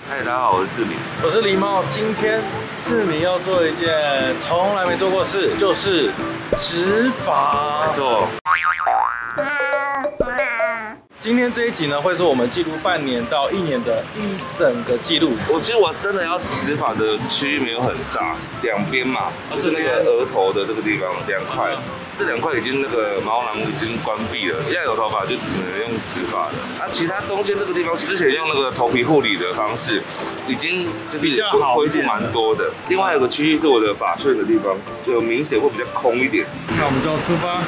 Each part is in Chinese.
嗨，大家好，我是志明， 我是狸猫。今天志明要做一件从来没做过的事，就是植发。 没错。 今天这一集呢，会是我们记录半年到1年的一整个记录。 其实我真的要植发的区域没有很大，两边嘛，就是那个额头的这个地方2块。这2块已经那个毛囊已经关闭了，现在有头发就只能用植发的。其他中间这个地方，之前用那个头皮护理的方式，已经就是恢复蛮多的。另外有个区域是我的发旋的地方，就明显会比较空一点。 那我们就出发。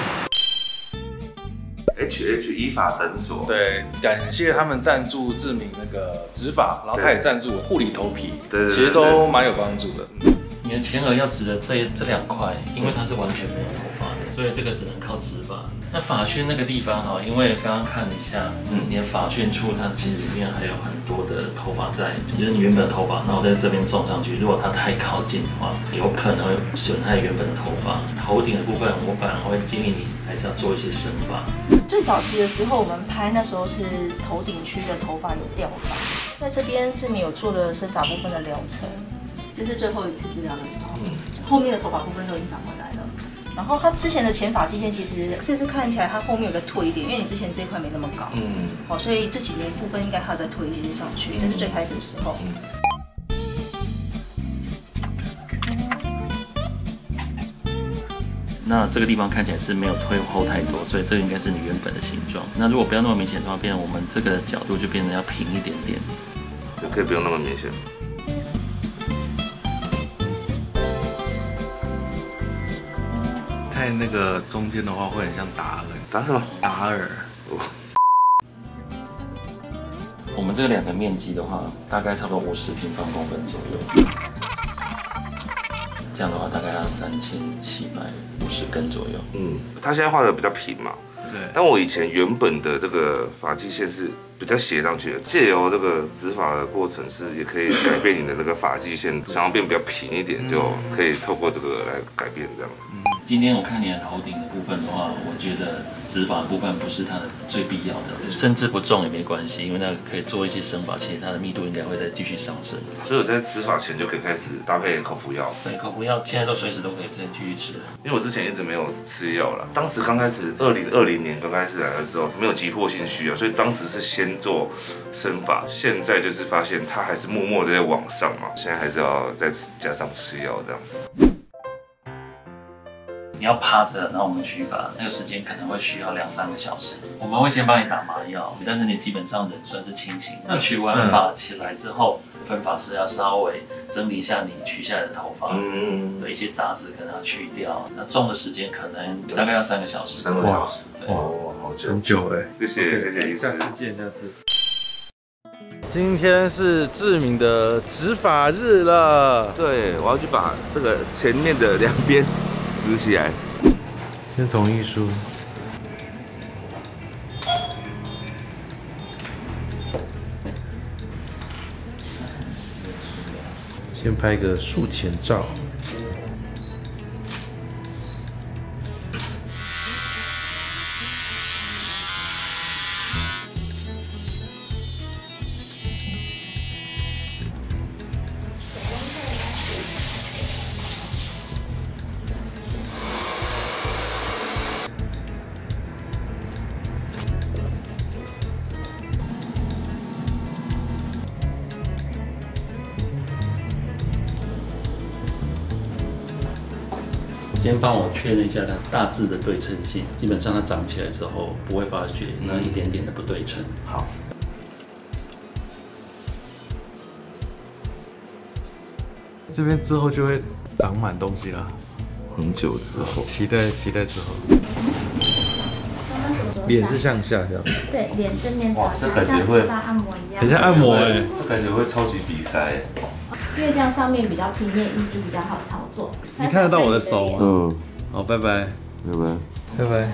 HH 医发诊所， 对，感谢他们赞助志明那个植发，然后他也赞助我护理头皮， 对， 其实都蛮有帮助的。 你的前额要植的这2块，因为它是完全没有头发的，所以这个只能靠植发。那发旋那个地方哈，因为刚刚看了一下，你的发旋处它其实里面还有很多的头发在，就是你原本的头发，那我在这边种上去，如果它太靠近的话，有可能会损害原本的头发。头顶的部分，我反而会建议你还是要做一些生发。 最早期的时候，我们拍那时候是头顶区的头发有掉发，在这边志明有做了生发部分的疗程，这是最后一次治疗的时候，后面的头发部分都已经长回来了。然后它之前的前发际线其实这次看起来它后面有再推一点，因为你之前这一块没那么高，好，所以这几年部分应该还要再推一些上去，这是最开始的时候。 那这个地方看起来是没有推后太多，所以这个应该是你原本的形状。那如果不要那么明显的话，变成我们这个角度就变成要平一点点， 就可以不用那么明显。 太那个中间的话会很像达尔。 达什么？ 达尔。 我们这个2个面积的话，大概差不多50平方公分左右。这样的话大概要3750根左右。 它现在画的比较平嘛。 对。 但我以前原本的这个发际线是比较斜上去的，借由这个植发的过程是也可以改变你的那个发际线，想要变比较平一点，就可以透过这个来改变这样子。 今天我看你的头顶的部分的话，我觉得植发的部分不是它的最必要的，甚至不种也没关系，因为那个可以做一些生发，其实它的密度应该会再继续上升。 所以我在植发前就可以开始搭配口服药。 对，口服药现在都随时都可以再继续吃。 因为我之前一直没有吃药了，当时刚开始2020年刚开始来的时候没有急迫性需要，所以当时是先做生发，现在就是发现它还是默默的在往上嘛，现在还是要再加上吃药这样。 你要趴着，然后我们取发，那个时间可能会需要2-3个小时。我们会先帮你打麻药，但是你基本上人算是清醒。那取完发起来之后，分发师要稍微整理一下你取下来的头发，有一些杂质可能要去掉。那种的时间可能大概要3个小时。 3个小时， 哇， 好久， 很久哎。 谢谢医师。 下次见，下次。今天是志明的植发日了。 对，我要去把这个前面的2边植起来。 先同意书。先拍个术前照。 先帮我确认一下它大致的对称性，基本上它长起来之后不会发觉那一点点的不对称。 好。 这边之后就会长满东西了。 很久之后， 期待之后。脸是向下这样。 对，脸正面哇，这朝感觉会像按摩一样。 很像按摩哎。 这感觉会超级比赛。 因为这样上面比较平面，意思比较好操作。 你看得到我的手吗？好，拜拜， 拜拜， 拜拜。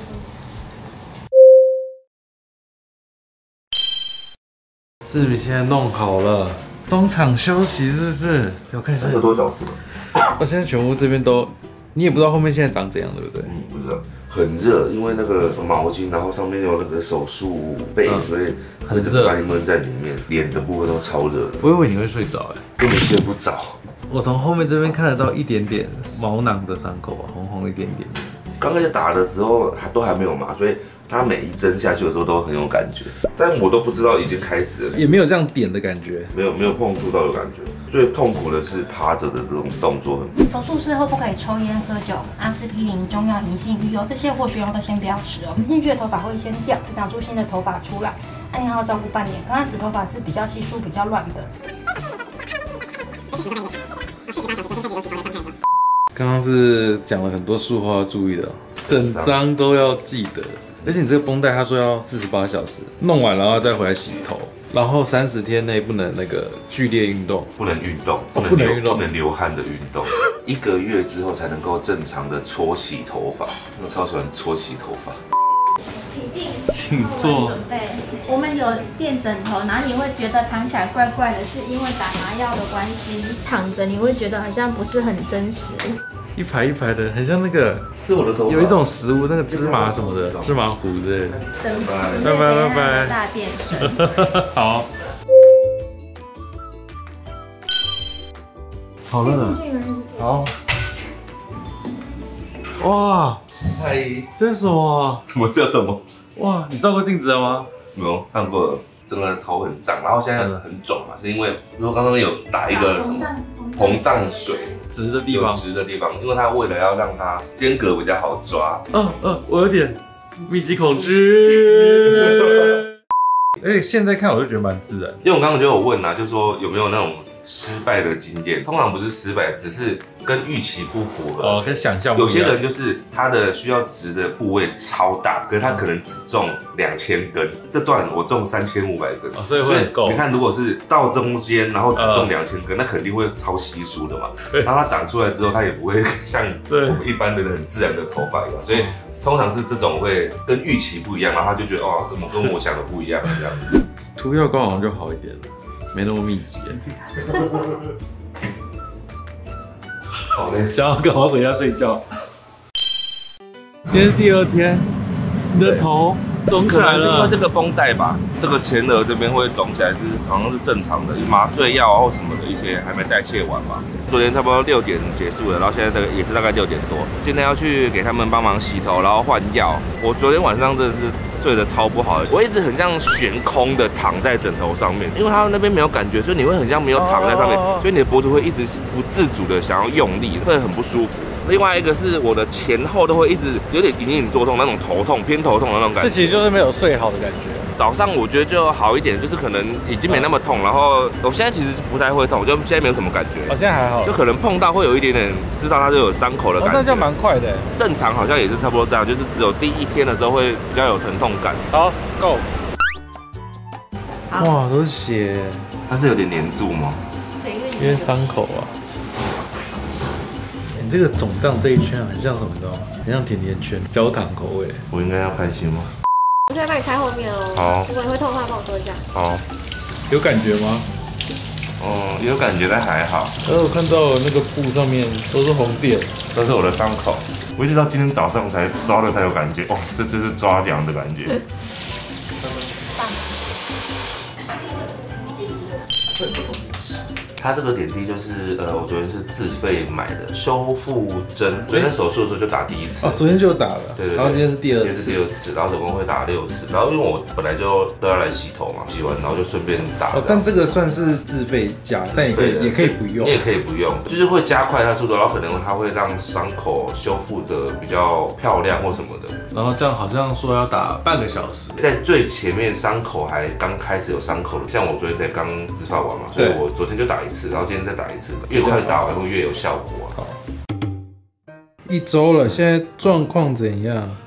志明现在弄好了，中场休息是不是？我看一下。 3个多小时。 我现在全部这边都你也不知道后面现在长怎样，对不对？ 不知道，很热，因为那个毛巾，然后上面有那个手术被，所以会整个把你闷在里面，脸的部分都超热的。 我以为你会睡着根本睡不着。 我从后面这边看得到一点点毛囊的伤口啊，红红一点点。 刚开始打的时候都还没有麻，所以他每一针下去的时候都很有感觉，但我都不知道已经开始了， 也没有这样点的感觉， 没有碰触到的感觉。最痛苦的是趴着的这种动作。 手术事后不可以抽烟、喝酒、阿司匹林、中药、银杏、鱼油这些或许用都先不要吃哦。植进去的头发会先掉，再长出新的头发出来。那你还要照顾半年，刚开始头发是比较稀疏、比较乱的。 刚刚是讲了很多术后要注意的，整张都要记得。而且你这个绷带，他说要48小时弄完，然后再回来洗头，然后30天内不能那个剧烈运动， 不能运动，不能流汗的运动，1个月之后才能够正常的搓洗头发。我超喜欢搓洗头发。 请坐。 准备，我们有垫枕头，然后你会觉得躺起来怪怪的，是因为打麻药的关系。躺着你会觉得好像不是很真实。 一排一排的，很像那个是我的头发。 有一种食物，那个芝麻什么的，芝麻糊之类的。拜拜。 大变身。 好。好了。好。哇， 嗨， 这是什么？ 什么叫什么？ 哇，你照过镜子了吗？ 没有看过了，真的头很胀，然后现在很肿嘛，是因为我刚刚有打一个什么膨胀水， 直的地方， 直的地方，因为它为了要让它间隔比较好抓。 我有点密集恐惧。而且现在看我就觉得蛮自然， 因为我刚刚就有问啊，就说有没有那种失败的经验，通常不是失败，只是跟预期不符合。 跟想象不一样。 有些人就是他的需要植的部位超大，可是他可能只种2000根，这段我种3500根， 所以会很够。 你看，如果是到中间，然后只种2000根，那肯定会超稀疏的嘛。然后它长出来之后，它也不会像我们一般的人很自然的头发一样，所以通常是这种会跟预期不一样，然后他就觉得哦，怎么跟我想的不一样这样子。 涂药膏好像就好一点了。没那么密集。 好嘞， 想要赶快回家睡觉。今天是第2天，你的头肿起来了。 可能是因为这个绷带吧，这个前额这边会肿起来，好像是正常的，麻醉药或什么的一些还没代谢完嘛。昨天差不多6点结束了，然后现在这个也是大概6点多。今天要去给他们帮忙洗头，然后换药。我昨天晚上真的是睡得超不好，我一直很像悬空的躺在枕头上面，因为它那边没有感觉，所以你会很像没有躺在上面，所以你的脖子会一直不自主的想要用力，会很不舒服。另外一个是我的前后都会一直有点隐隐作痛，那种头痛偏头痛的那种感觉。 这其实就是没有睡好的感觉。 早上我觉得就好一点，就是可能已经没那么痛，然后我现在其实不太会痛，就现在没有什么感觉。 现在还好， 就可能碰到会有一点点知道它是有伤口的感觉。 那这样蛮快的。 正常好像也是差不多这样，就是只有第1天的时候会比较有疼痛感。 好 ，Go。哇，都是血。 它是有点黏住吗？ 因为伤口啊。你这个肿胀这一圈很像什么，你知道吗？很像甜甜圈，焦糖口味。 我应该要开心吗？ 我现在帮你开后面哦。 好。 如果你会痛的话，帮我说一下。 好。 有感觉吗？ 有感觉，但还好。 我看到那个布上面都是红点， 都是我的伤口。我一直到今天早上才抓了才有感觉，哦，这是抓痒的感觉。它这个点滴就是我昨天是自费买的修复针，昨天手术的时候就打第1次。 昨天就打了。对。 然后今天是第2次。 今天是第2次，然后总共会打6次。然后因为我本来就都要来洗头嘛，洗完然后就顺便打。 但这个算是自费加，但也可以不用。 你也可以不用，就是会加快它速度，然后可能它会让伤口修复的比较漂亮或什么的。 然后这样好像说要打半个小时， 在最前面伤口还刚开始有伤口的，像我昨天才刚植发完嘛，所以我昨天就打1次，然后今天再打1次，越快打完会越有效果。 好，1周了，现在状况怎样？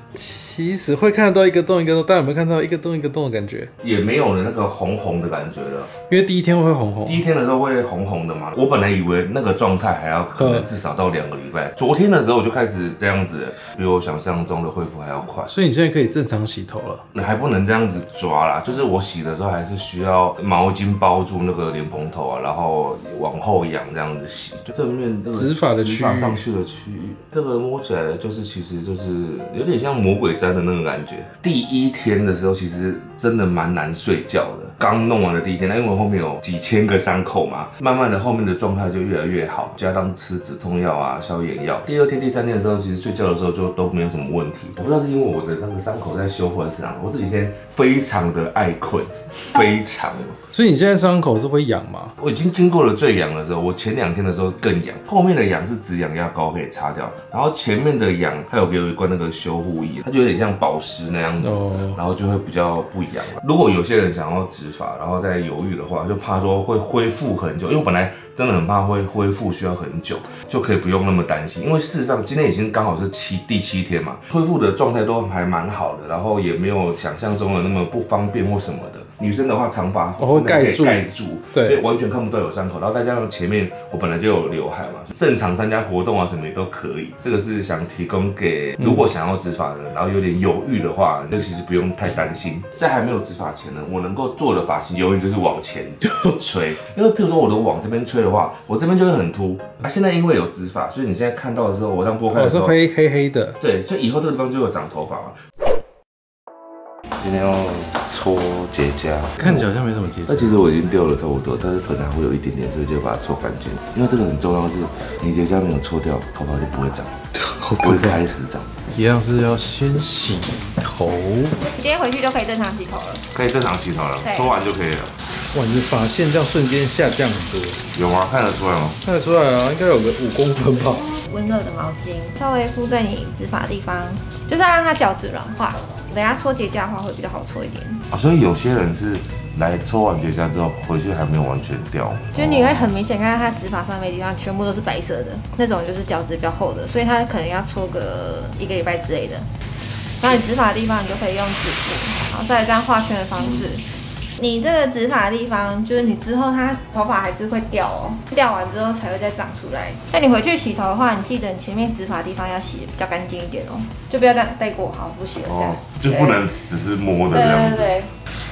其实会看得到一个洞一个洞，但有没有看到一个洞一个洞的感觉？ 也没有了那个红红的感觉了， 因为第一天会红红。 第一天的时候会红红的嘛，我本来以为那个状态还要可能至少到2个礼拜。昨天的时候我就开始这样子了，比我想象中的恢复还要快。 所以你现在可以正常洗头了？ 你还不能这样子抓啦，就是我洗的时候还是需要毛巾包住那个莲蓬头啊，然后往后仰这样子洗。就正面那个直发的区域上去的区域，这个摸起来就是其实就是有点像魔鬼毡的那种感觉。第一天的时候其实真的蛮难睡觉的，刚弄完的第一天，因为我后面有几千个伤口嘛，慢慢的后面的状态就越来越好，加上吃止痛药啊、消炎药。第2天、第3天的时候，其实睡觉的时候就都没有什么问题。我不知道是因为我的那个伤口在修复还是怎样，我这几天非常的爱困，非常。 所以你现在伤口是会痒吗？ 我已经经过了最痒的时候，我前2天的时候更痒，后面的痒是止痒药膏可以擦掉，然后前面的痒它有给我一罐那个修护液，它就有点像保湿那样子，然后就会比较不痒了。如果有些人想要植发，然后再犹豫的话，就怕说会恢复很久，因为我本来真的很怕会恢复需要很久，就可以不用那么担心，因为事实上今天已经刚好是第7天嘛，恢复的状态都还蛮好的，然后也没有想象中的那么不方便或什么的。女生的话长发会盖住， 对，所以完全看不到有伤口，然后再加上前面我本来就有刘海嘛，正常参加活动啊什么也都可以。这个是想提供给如果想要植发的人，然后有点犹豫的话，就其实不用太担心。在还没有植发前呢，我能够做的发型永远就是往前吹，因为譬如说我如果往这边吹的话，我这边就会很凸啊。现在因为有植发，所以你现在看到的时候，我当拨开的时候是黑黑的， 对，所以以后这个地方就有长头发嘛。今天要搓结痂， 看起来好像没什么结痂。 那其实我已经掉了差不多，但是可能还会有一点点，所以就把它搓干净。因为这个很重要的是，你结痂没有搓掉，头发就不会长，不会开始长。 一样是要先洗头。 你今天回去就可以正常洗头了。 可以正常洗头了，搓完就可以了。 哇，你的发线这样瞬间下降很多。 有吗？看得出来吗？ 看得出来啊，应该有个5公分吧。 温热的毛巾稍微敷在你植发的地方，就是要让它角质软化。等下搓结痂的话会比较好搓一点啊，所以有些人是来搓完结痂之后回去还没有完全掉， 就是你会很明显看到它植发上面的地方全部都是白色的，那种就是角质比较厚的，所以它可能要搓个1个礼拜之类的。然后你植发的地方你就可以用指腹，然后再来这样画圈的方式。你这个植发的地方，就是你之后它头发还是会掉哦，掉完之后才会再长出来。那你回去洗头的话，你记得你前面植发的地方要洗得比较干净一点哦，就不要这样带过，好，不洗了这样。 就不能只是摸的这样子。 对。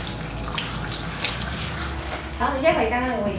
好，你现在可以刚刚那个位置。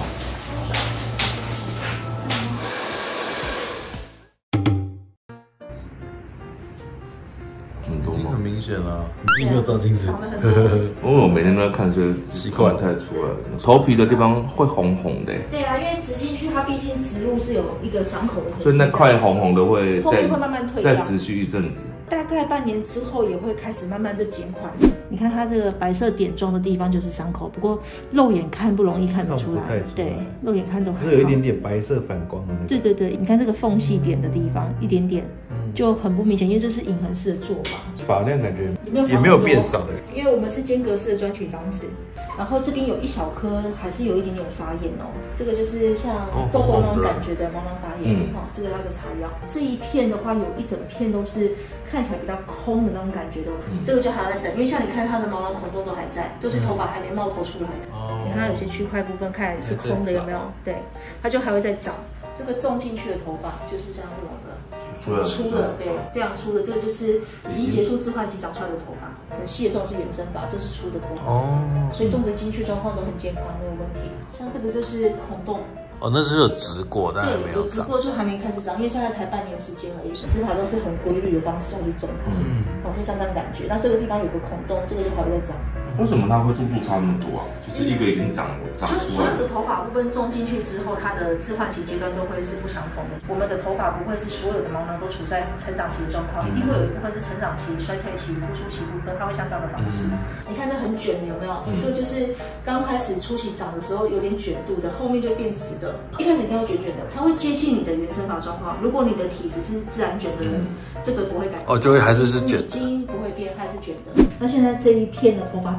很明显了，你自己没有照镜子。 因为我每天都在看，所以习惯不太出来。头皮的地方会红红的。 对啊，因为植进去，它毕竟植入是有一个伤口的痕迹， 所以那块红红的会后面会慢慢退掉， 再持续一阵子。 大概半年之后也会开始慢慢的减缓。你看它这个白色点状的地方就是伤口，不过肉眼看不容易看得出来。对，肉眼看都还好。 有一点点白色反光的那个。 对对对，你看这个缝隙点的地方，一点点。就很不明显，因为这是隐痕式的做法， 发量感觉也没有变少的， 因为我们是间隔式的专取方式，然后这边有一小颗还是有一点点发炎哦，这个就是像痘痘那种感觉的毛囊发炎，这个要再擦药。这一片的话有一整片都是看起来比较空的那种感觉的，这个就还要再等，因为像你看它的毛囊孔洞都还在，就是头发还没冒头出来的，你看它有些区块部分看来是空的，有没有？对，它就还会再长。这个种进去的头发就是这样弄的。粗的，对，非常粗的，这个就是已经结束置换期长出来的头发，很细的这种是原生发，这是粗的头发，所以种植进去状况都很健康，没有问题。像这个就是孔洞， 那是有植过，但还没有长。 有植过就还没开始长，因为现在才半年时间而已，植发都是很规律的方式下去种它，会像这样感觉。那这个地方有个孔洞，这个就还会再长。 为什么它会速度差那么多啊？就是一个已经长出来了。 所有的头发部分种进去之后，它的置换期阶段都会是不相同的。我们的头发不会是所有的毛囊都处在成长期的状况，一定会有一部分是成长期、衰退期、复苏期部分，它会像这样的方式。你看这很卷，有没有？这个就是刚开始初期长的时候有点卷度的，后面就变直的。一开始一定会卷卷的，它会接近你的原生发状况。如果你的体质是自然卷的人，这个不会改变。 就会还是卷， 基因不会变，还是卷的。那现在这一片的头发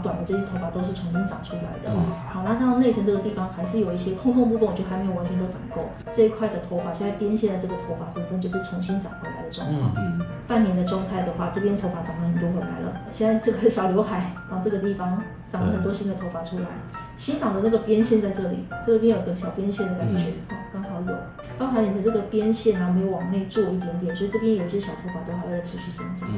短的这些头发都是重新长出来的。好，那到内层这个地方还是有一些空部分，我觉得还没有完全都长够。这一块的头发现在边线的这个头发部分就是重新长回来的状况。半年的状态的话，这边头发长了很多回来了。现在这个小刘海，然后这个地方长了很多新的头发出来。新长的那个边线在这里，这边有个小边线的感觉，刚好有。包含你的这个边线啊，没有往内做一点点，所以这边有一些小头发都还会持续生长。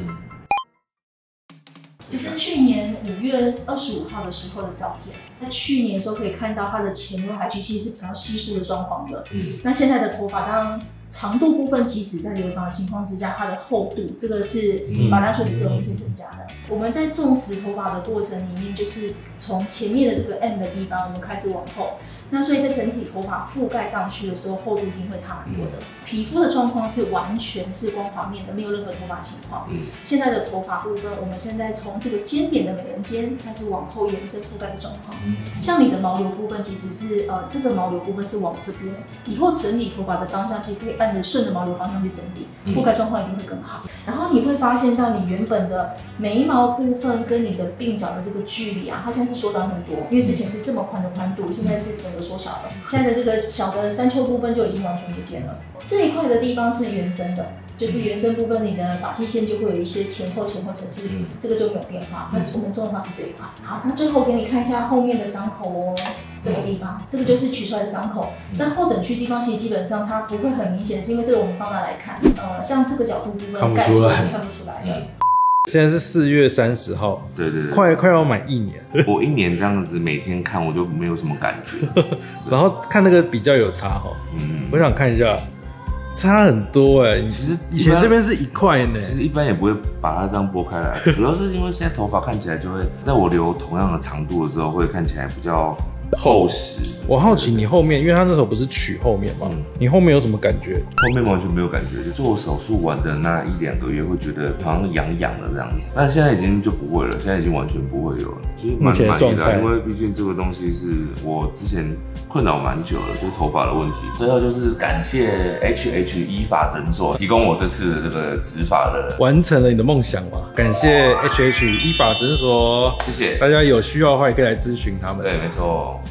这是去年5月25号的时候的照片，在去年的时候可以看到它的前刘海区其实是比较稀疏的状况的。那现在的头发当然长度部分，即使在留长的情况之下，它的厚度这个是把它说的是有明显增加的。我们在种植头发的过程里面，就是从前面的这个 M 的地方，我们开始往后。那所以在整体头发覆盖上去的时候，厚度一定会差蛮多的。皮肤的状况是完全是光滑面的，没有任何头发情况。现在的头发部分，我们现在从这个尖点的美人尖开始往后延伸覆盖的状况。像你的毛流部分，其实是这个毛流部分是往这边，以后整理头发的方向其实可以按着顺着毛流方向去整理，覆盖状况一定会更好。然后你会发现到你原本的眉毛部分跟你的鬓角的这个距离啊，它现在是缩短很多，因为之前是这么宽的宽度，现在是整个缩小了。现在的这个小的山丘部分就已经完全不见了。这一块的地方是原生的，就是原生部分你的发际线就会有一些前后层次，这个就没有变化。那我们种的话是这一块。好，那最后给你看一下后面的伤口哦，这个地方，这个就是取出来的伤口。那后枕区地方其实基本上它不会很明显，是因为这个我们放大来看，像这个角度部分盖住是看不出来的。 现在是4月30号， 对， 快要满1年。 我1年这样子每天看，我就没有什么感觉。 然后看那个比较有差哈，我想看一下，差很多哎。其实以前这边是1块呢， 其实一般也不会把它这样拨开来，主要是因为现在头发看起来就会，在我留同样的长度的时候，会看起来比较厚实。 我好奇你后面，因为他那时候不是取后面嘛，你后面有什么感觉？ 后面完全没有感觉，就做手术完的那1-2个月会觉得好像痒痒的这样子，但现在已经就不会了，现在已经完全不会有了，就是蛮满意的，因为毕竟这个东西是我之前困扰蛮久了，就是头发的问题。最后就是感谢 HH 医发诊所提供我这次的这个植发的， 完成了你的梦想嘛？感谢 HH 医发诊所， 谢谢大家有需要的话也可以来咨询他们。 对，没错。